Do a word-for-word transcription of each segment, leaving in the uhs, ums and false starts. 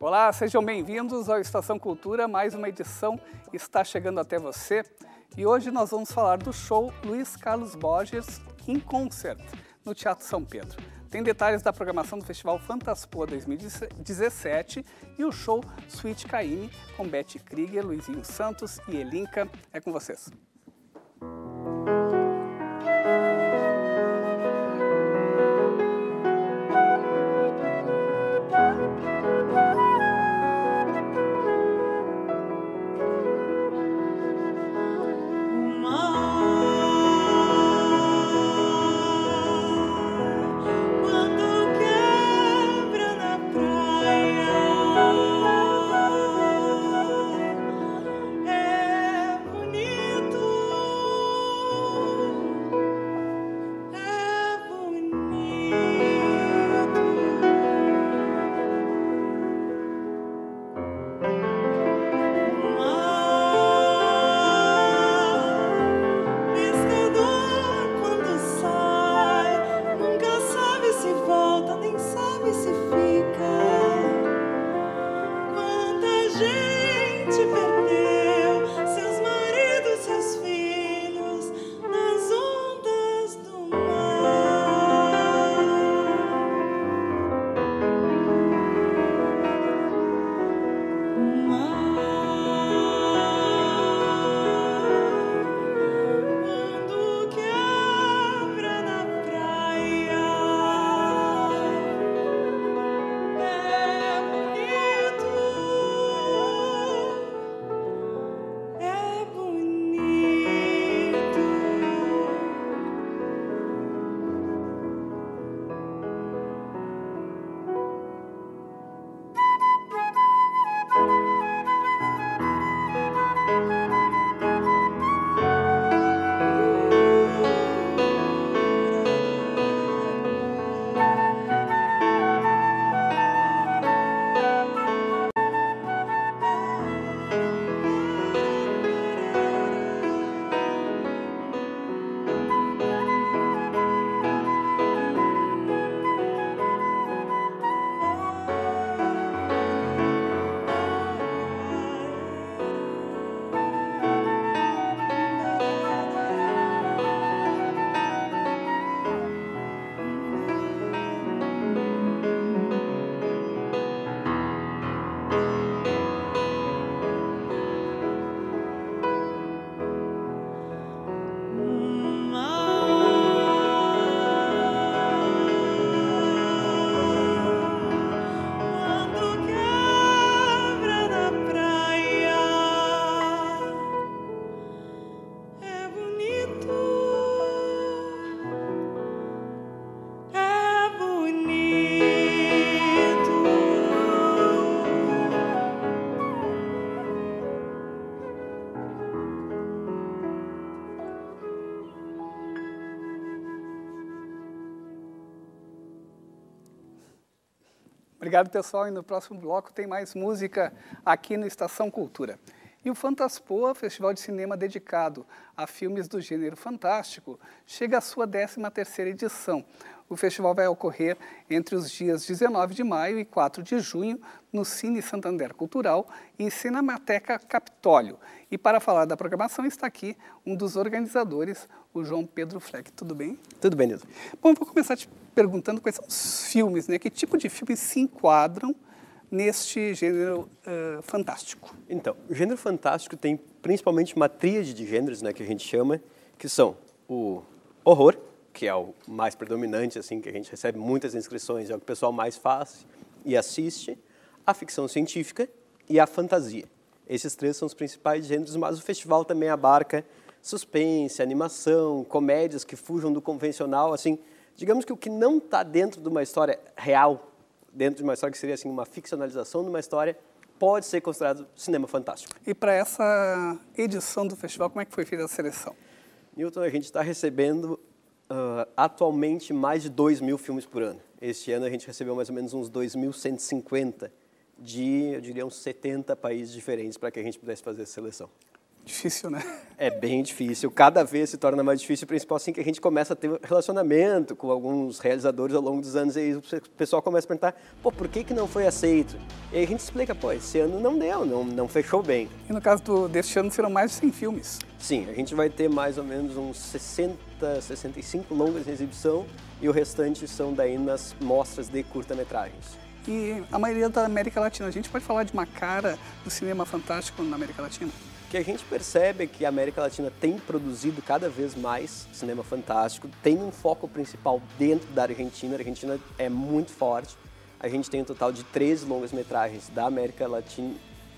Olá, sejam bem-vindos ao Estação Cultura, mais uma edição está chegando até você. E hoje nós vamos falar do show Luiz Carlos Borges in Concert, no Teatro São Pedro. Tem detalhes da programação do Festival Fantaspoa dois mil e dezessete e o show Suíte Caymmi com Betty Krieger, Luizinho Santos e Elinca. É com vocês. Obrigado, pessoal. E no próximo bloco tem mais música aqui no Estação Cultura. E o Fantaspoa, festival de cinema dedicado a filmes do gênero fantástico, chega à sua décima terceira edição. O festival vai ocorrer entre os dias dezenove de maio e quatro de junho no Cine Santander Cultural e Cinemateca Capitólio. E para falar da programação está aqui um dos organizadores, o João Pedro Fleck. Tudo bem? Tudo bem, Nilton. Bom, eu vou começar te perguntando quais são os filmes, né? Que tipo de filmes se enquadram neste gênero uh, fantástico? Então, o gênero fantástico tem principalmente uma tríade de gêneros, né, que a gente chama, que são o horror, que é o mais predominante, assim, que a gente recebe muitas inscrições, é o que o pessoal mais faz e assiste, a ficção científica e a fantasia. Esses três são os principais gêneros, mas o festival também abarca suspense, animação, comédias que fujam do convencional, assim, digamos que o que não está dentro de uma história real, dentro de uma história que seria assim uma ficcionalização de uma história, pode ser considerado cinema fantástico. E para essa edição do festival, como é que foi feita a seleção? Nilton, a gente está recebendo uh, atualmente mais de dois mil filmes por ano. Este ano a gente recebeu mais ou menos uns dois mil cento e cinquenta de, eu diria, uns setenta países diferentes para que a gente pudesse fazer essa seleção. Difícil, né? É bem difícil, cada vez se torna mais difícil, principalmente assim que a gente começa a ter relacionamento com alguns realizadores ao longo dos anos, e aí o pessoal começa a perguntar, pô, por que que não foi aceito? E aí a gente explica, pô, esse ano não deu, não, não fechou bem. E no caso do, deste ano serão mais de cem filmes. Sim, a gente vai ter mais ou menos uns sessenta, sessenta e cinco longas em exibição, e o restante são daí nas mostras de curta-metragens. E a maioria da América Latina, a gente pode falar de uma cara do cinema fantástico na América Latina? O que a gente percebe é que a América Latina tem produzido cada vez mais cinema fantástico, tem um foco principal dentro da Argentina, a Argentina é muito forte, a gente tem um total de treze longas-metragens da América Latina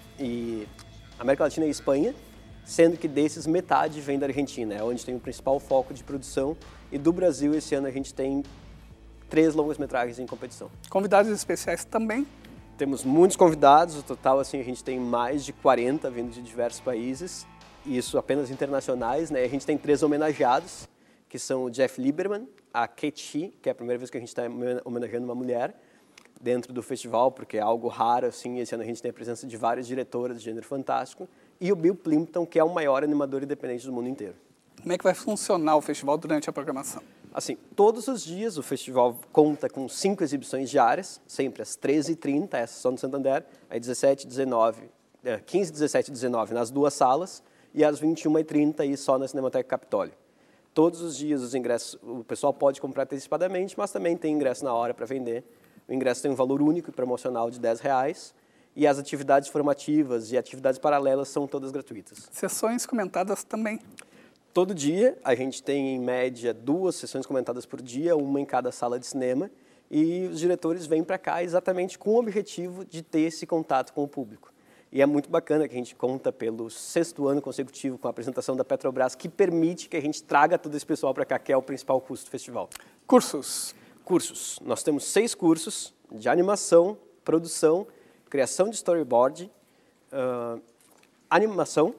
e América Latina e Espanha, sendo que desses metade vem da Argentina, é onde tem o principal foco de produção, e do Brasil esse ano a gente tem três longas-metragens em competição. Convidados especiais também? Temos muitos convidados, o total assim, a gente tem mais de quarenta vindo de diversos países, e isso apenas internacionais, né? A gente tem três homenageados, que são o Jeff Lieberman, a Kate Shea, que é a primeira vez que a gente está homenageando uma mulher dentro do festival, porque é algo raro, assim, esse ano a gente tem a presença de várias diretoras de gênero fantástico, e o Bill Plympton, que é o maior animador independente do mundo inteiro. Como é que vai funcionar o festival durante a programação? Assim, todos os dias o festival conta com cinco exibições diárias, sempre às treze e trinta, essas são no Santander, aí dezessete, dezenove, quinze, dezessete e dezenove nas duas salas, e às vinte e uma e trinta aí só na Cinemateca Capitólio. Todos os dias os ingressos, o pessoal pode comprar antecipadamente, mas também tem ingresso na hora para vender. O ingresso tem um valor único e promocional de dez reais, e as atividades formativas e atividades paralelas são todas gratuitas. Sessões comentadas também. Todo dia a gente tem, em média, duas sessões comentadas por dia, uma em cada sala de cinema, e os diretores vêm para cá exatamente com o objetivo de ter esse contato com o público. E é muito bacana que a gente conta pelo sexto ano consecutivo com a apresentação da Petrobras, que permite que a gente traga todo esse pessoal para cá, que é o principal custo do festival. Cursos. Cursos. Nós temos seis cursos de animação, produção, criação de storyboard, uh, animação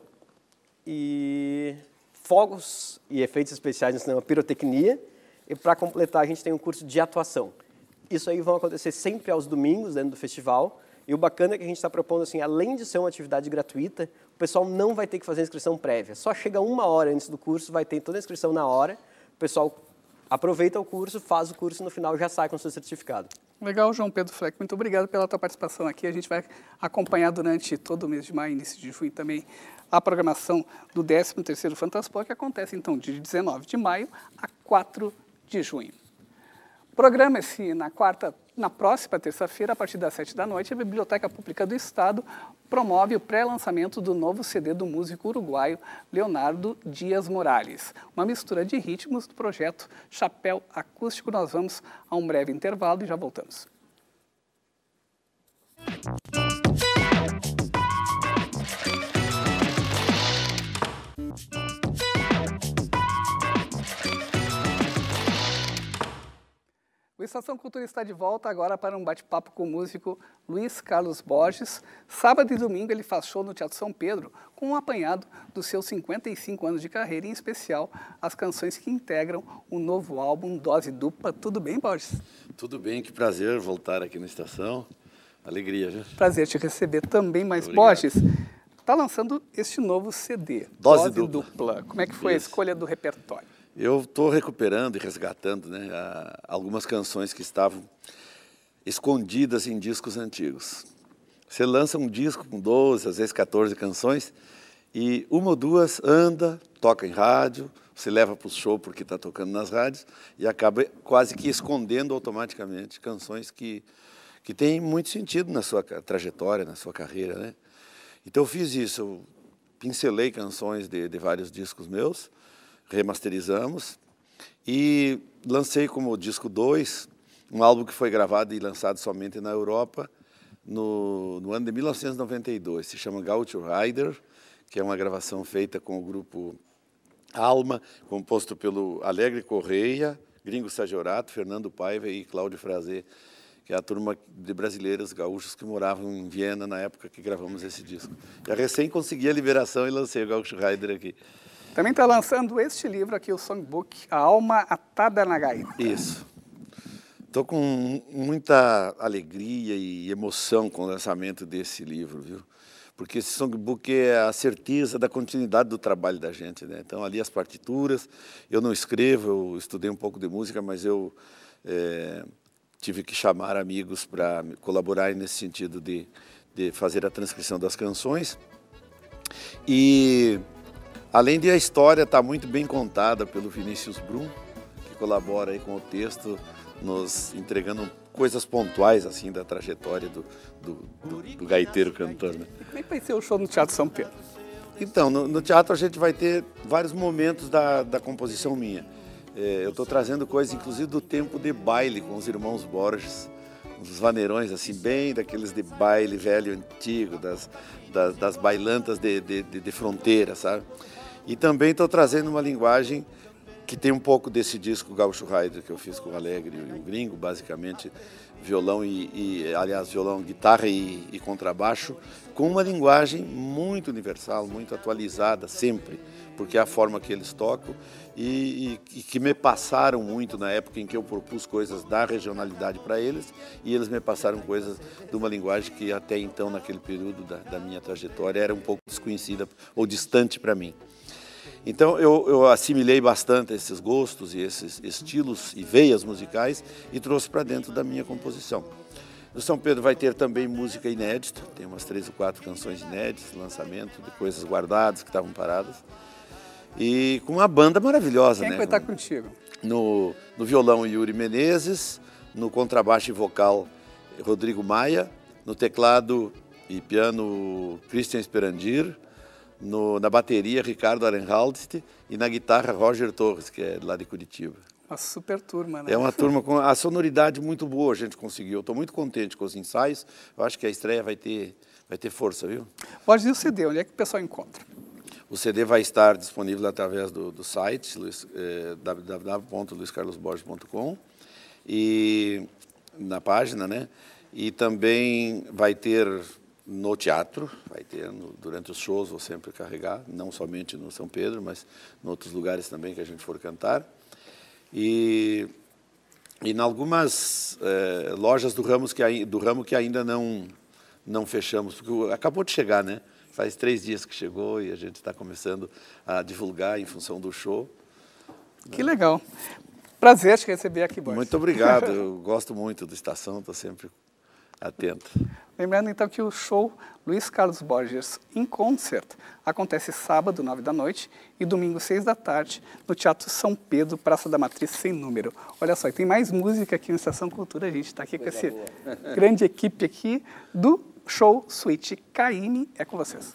e fogos e efeitos especiais no cinema, pirotecnia, e para completar a gente tem um curso de atuação. Isso aí vão acontecer sempre aos domingos dentro do festival, e o bacana é que a gente está propondo, assim, além de ser uma atividade gratuita, o pessoal não vai ter que fazer inscrição prévia, só chega uma hora antes do curso, vai ter toda a inscrição na hora, o pessoal aproveita o curso, faz o curso e no final já sai com o seu certificado. Legal, João Pedro Fleck, muito obrigado pela tua participação aqui. A gente vai acompanhar durante todo o mês de maio, início de junho também, a programação do décimo terceiro Fantaspoa, que acontece então de dezenove de maio a quatro de junho. Programa-se na quarta, na próxima terça-feira, a partir das sete da noite, a Biblioteca Pública do Estado promove o pré-lançamento do novo C D do músico uruguaio Leonardo Dias Morales, uma mistura de ritmos do projeto Chapéu Acústico. Nós vamos a um breve intervalo e já voltamos. O Estação Cultura está de volta agora para um bate-papo com o músico Luiz Carlos Borges. Sábado e domingo ele faz show no Teatro São Pedro com um apanhado dos seus cinquenta e cinco anos de carreira, em especial as canções que integram o novo álbum Dose Dupla. Tudo bem, Borges? Tudo bem, que prazer voltar aqui na estação. Alegria, viu? Prazer te receber também, mas Obrigado. Borges, está lançando este novo C D, Dose, Dose Dupla. Dupla. Como é que foi Isso. a escolha do repertório? Eu estou recuperando e resgatando, né, a- algumas canções que estavam escondidas em discos antigos. Você lança um disco com doze, às vezes quatorze canções, e uma ou duas anda, toca em rádio, você leva para o show porque está tocando nas rádios, e acaba quase que escondendo automaticamente canções que, que têm muito sentido na sua ca- trajetória, na sua carreira, né? Então eu fiz isso, eu pincelei canções de, de vários discos meus, remasterizamos e lancei como disco dois um álbum que foi gravado e lançado somente na Europa no, no ano de mil novecentos e noventa e dois. Se chama Gaucho Rider, que é uma gravação feita com o grupo Alma, composto pelo Alegre Correia, Gringo Sajorato, Fernando Paiva e Cláudio Frazê, que é a turma de brasileiros gaúchos que moravam em Viena na época que gravamos esse disco. Já recém consegui a liberação e lancei o Gaucho Rider aqui. Também está lançando este livro aqui, o Songbook, A Alma Atada na Gaita. Isso. Estou com muita alegria e emoção com o lançamento desse livro, viu? porque esse songbook é a certeza da continuidade do trabalho da gente, né? Então, ali as partituras, eu não escrevo, eu estudei um pouco de música, mas eu é, tive que chamar amigos para colaborar nesse sentido de, de fazer a transcrição das canções. E, além de a história estar muito bem contada pelo Vinícius Brum, que colabora aí com o texto, nos entregando coisas pontuais assim da trajetória do, do, do, do gaiteiro cantor, né? E como é que vai ser o show no Teatro São Pedro? Então, no, no teatro a gente vai ter vários momentos da, da composição minha. É, eu estou trazendo coisas, inclusive, do tempo de baile com os irmãos Borges, uns vaneirões assim, bem daqueles de baile velho, antigo, das, das, das bailantas de, de, de, de fronteira, sabe? E também estou trazendo uma linguagem que tem um pouco desse disco Gaúcho Rider que eu fiz com o Alegre e o Gringo, basicamente violão e, e aliás, violão, guitarra e, e contrabaixo, com uma linguagem muito universal, muito atualizada sempre, porque é a forma que eles tocam e, e, e que me passaram muito na época em que eu propus coisas da regionalidade para eles e eles me passaram coisas de uma linguagem que até então, naquele período da, da minha trajetória, era um pouco desconhecida ou distante para mim. Então eu, eu assimilei bastante esses gostos e esses estilos e veias musicais e trouxe para dentro da minha composição. No São Pedro vai ter também música inédita, tem umas três ou quatro canções inéditas, lançamento de coisas guardadas que estavam paradas. E com uma banda maravilhosa, Quem né? vai estar contigo? No, no violão, Yuri Menezes, no contrabaixo e vocal, Rodrigo Maia, no teclado e piano, Christian Esperandir, no, na bateria, Ricardo Arenhaldst e na guitarra, Roger Torres, que é lá de Curitiba. Uma super turma, né? É uma turma com a sonoridade muito boa, a gente conseguiu. Estou muito contente com os ensaios, eu acho que a estreia vai ter, vai ter força, viu? Pode dizer o C D, onde é que o pessoal encontra? O C D vai estar disponível através do, do site, luis, eh, w w w ponto luis carlos borges ponto com, e na página, né? E também vai ter no teatro, vai ter no, durante os shows, vou sempre carregar, não somente no São Pedro, mas em outros lugares também que a gente for cantar. E, e em algumas eh, lojas do ramo, que, do ramo que ainda não, não fechamos, porque acabou de chegar, né? Faz três dias que chegou e a gente está começando a divulgar em função do show. Que legal. Prazer te receber aqui, Borges. Muito obrigado, eu gosto muito do Estação, estou sempre atento. Lembrando então que o show Luis Carlos Borges in Concert acontece sábado, nove da noite, e domingo, seis da tarde, no Teatro São Pedro, Praça da Matriz, sem número. Olha só, e tem mais música aqui no Estação Cultura, a gente está aqui com essa grande equipe aqui do show Suíte Caymmi. É com vocês.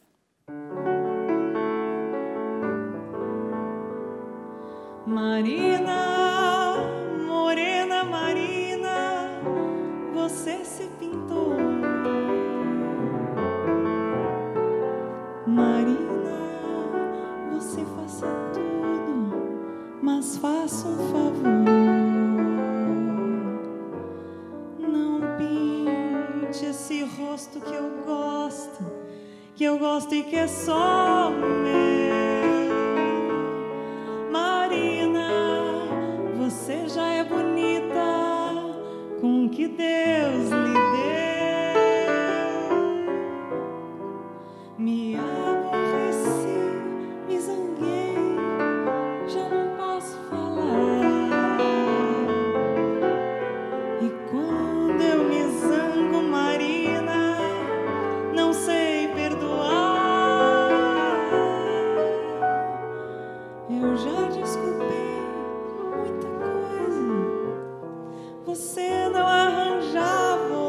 Marina, morena Marina, você se pintou. Marina, você faça tudo, mas faça um favor. Não pinte esse rosto que eu gosto, que eu gosto e que é só meu. Você já é bonita com o que Deus lhe deu. Me aborreci, me zanguei, já não posso falar. E quando eu me zango, Marina, não sei perdoar. Eu já desculpei muita coisa, você não arranjava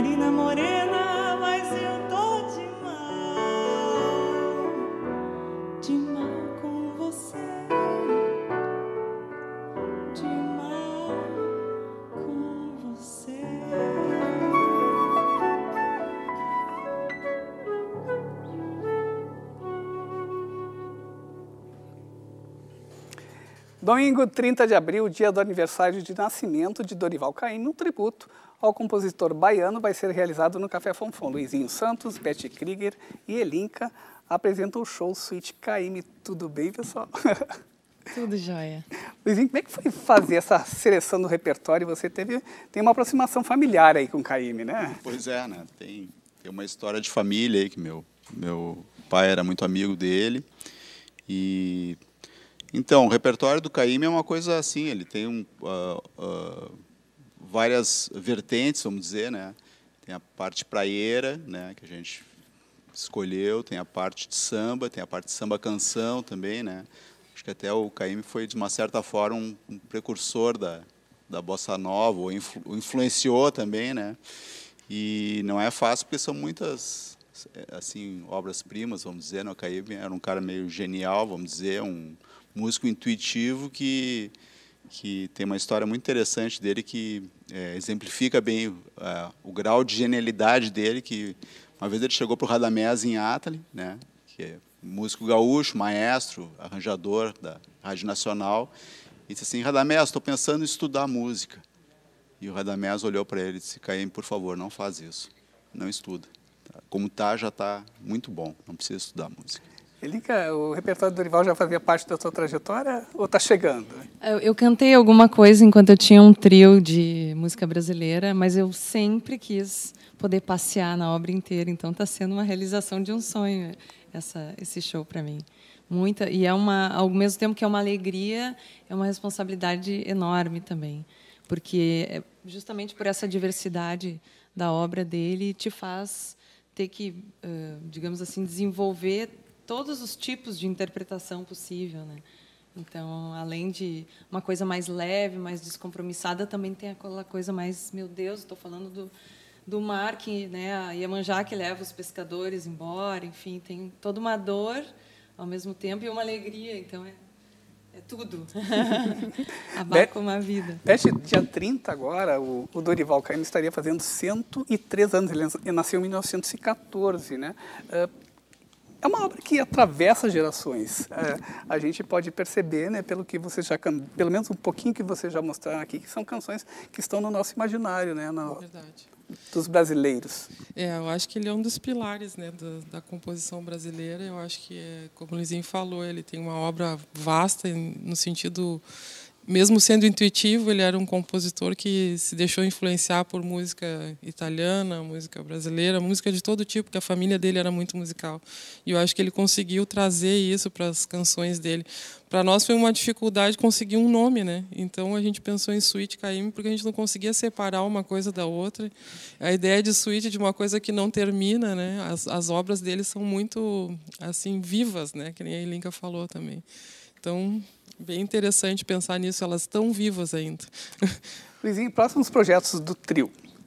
Marina Morena, mas eu tô de mal, de mal com você, de mal com você. Domingo, trinta de abril, dia do aniversário de nascimento de Dorival Caymmi, um tributo ao compositor baiano vai ser realizado no Café Fonfon. Luizinho Santos, Betty Krieger e Elinka apresentam o show Suíte Caymmi. Tudo bem, pessoal? Tudo jóia. Luizinho, como é que foi fazer essa seleção do repertório? Você teve, tem uma aproximação familiar aí com o Caymmi, né? Pois é, né? Tem, tem uma história de família aí, que meu, meu pai era muito amigo dele. E então, o repertório do Caymmi é uma coisa assim, ele tem um, uh, uh, várias vertentes, vamos dizer, né? Tem a parte praieira, né, que a gente escolheu, tem a parte de samba, tem a parte de samba-canção também, né? Acho que até o Caymmi foi, de uma certa forma, um, um precursor da, da bossa nova, ou influ, influenciou também, né? E não é fácil, porque são muitas assim, obras-primas, vamos dizer, né? O Caymmi era um cara meio genial, vamos dizer, um músico intuitivo que, que tem uma história muito interessante dele que é, exemplifica bem uh, o grau de genialidade dele, que uma vez ele chegou para o Radamés em Atali, né, que é músico gaúcho, maestro, arranjador da Rádio Nacional, e disse assim: Radamés, estou pensando em estudar música. E o Radamés olhou para ele e disse: Caymmi, por favor, não faz isso, não estuda. Como está, já está muito bom, não precisa estudar música. Elinka, o repertório do Dorival já fazia parte da sua trajetória ou está chegando? Eu, eu cantei alguma coisa enquanto eu tinha um trio de música brasileira, mas eu sempre quis poder passear na obra inteira, então está sendo uma realização de um sonho essa, esse show para mim. Muita, e é uma, ao mesmo tempo que é uma alegria, é uma responsabilidade enorme também, porque justamente por essa diversidade da obra dele te faz ter que, digamos assim, desenvolver todos os tipos de interpretação possível, né? Então, além de uma coisa mais leve, mais descompromissada, também tem aquela coisa mais, meu Deus, estou falando do, do mar, que, né, a Iemanjá que leva os pescadores embora, enfim, tem toda uma dor ao mesmo tempo e uma alegria, então é, é tudo. Abarca uma vida. Beth, dia trinta agora, o, o Dorival Caymmi estaria fazendo cento e três anos, ele nasceu em mil novecentos e quatorze, né? Uh, É uma obra que atravessa gerações. É, a gente pode perceber, né, pelo que você já, pelo menos um pouquinho que você já mostraram aqui, que são canções que estão no nosso imaginário, né, no, Verdade. dos brasileiros. É, eu acho que ele é um dos pilares, né, da, da composição brasileira. Eu acho que, é, como o Luizinho falou, ele tem uma obra vasta no sentido, mesmo sendo intuitivo, ele era um compositor que se deixou influenciar por música italiana, música brasileira, música de todo tipo, porque a família dele era muito musical. E eu acho que ele conseguiu trazer isso para as canções dele. Para nós foi uma dificuldade conseguir um nome, né? Então a gente pensou em Suíte Caymmi porque a gente não conseguia separar uma coisa da outra. A ideia de suíte de uma coisa que não termina, né? As, as obras dele são muito assim vivas, né? Que nem a Elinka falou também. Então, bem interessante pensar nisso, elas estão vivas ainda. Luizinho, próximos projetos do trio?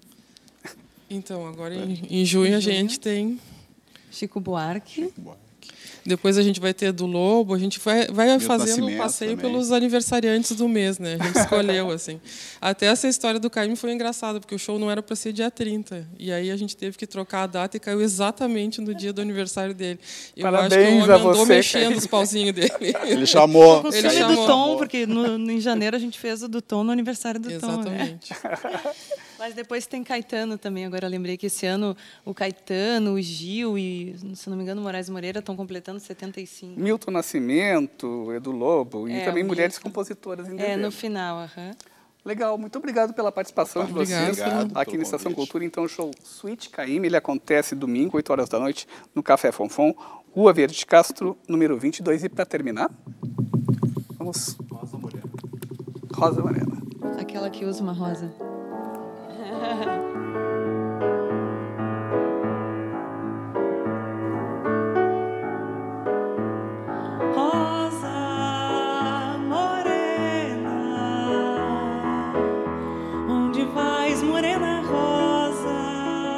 Então, agora em, em junho a gente tem Chico Buarque. Depois a gente vai ter do Lobo, a gente vai, vai fazendo um passeio também. pelos aniversariantes do mês, né? A gente escolheu, assim. Até essa história do Caymmi foi engraçada, porque o show não era para ser dia trinta. E aí a gente teve que trocar a data e caiu exatamente no dia do aniversário dele. Eu Parabéns acho que o homem a andou você, mexendo Caymmi. os pauzinhos dele. Ele chamou. Com o Ele filme chamou. do Tom, porque no, no, em janeiro a gente fez o do Tom no aniversário do Tom. Né? Exatamente. Mas depois tem Caetano também. Agora eu lembrei que esse ano o Caetano, o Gil e, se não me engano, o Moraes Moreira estão completando setenta e cinco. Milton Nascimento, Edu Lobo e É, também o mulheres Milton. compositoras em É, dezembro. no final, aham. Legal, muito obrigado pela participação de Obrigado. vocês Obrigado aqui pelo na Estação convite. Cultura. Então, o show Suíte Caymmi, ele acontece domingo, oito horas da noite, no Café Fonfon, Rua Verde de Castro, número vinte e dois. E para terminar, vamos... Rosa Morena. Rosa Morena. Aquela que usa uma rosa. Rosa morena, onde vais, morena rosa?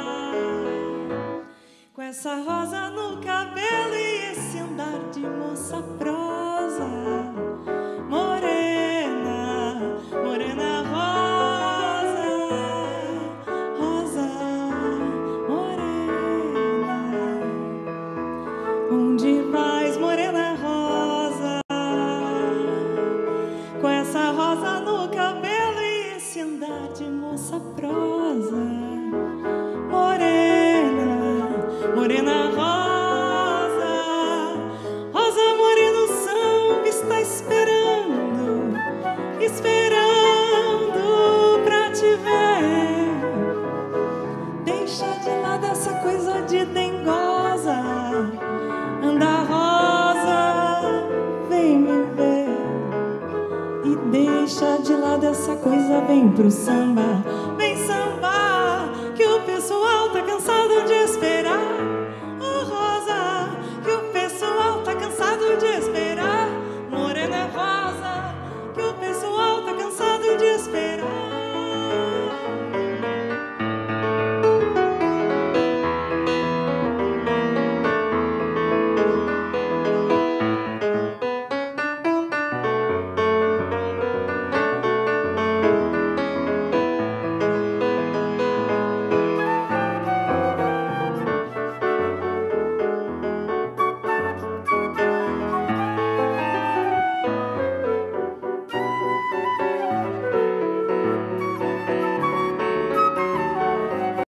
Onde vais, morena rosa, com essa rosa no cabelo e esse andar de moça prosa? Morena, morena rosa, rosa morena, o samba está esperando, esperando pra te ver. Deixa de lado essa coisa de dengosa, anda rosa, vem me ver. E deixa de lado essa coisa, vem pro samba.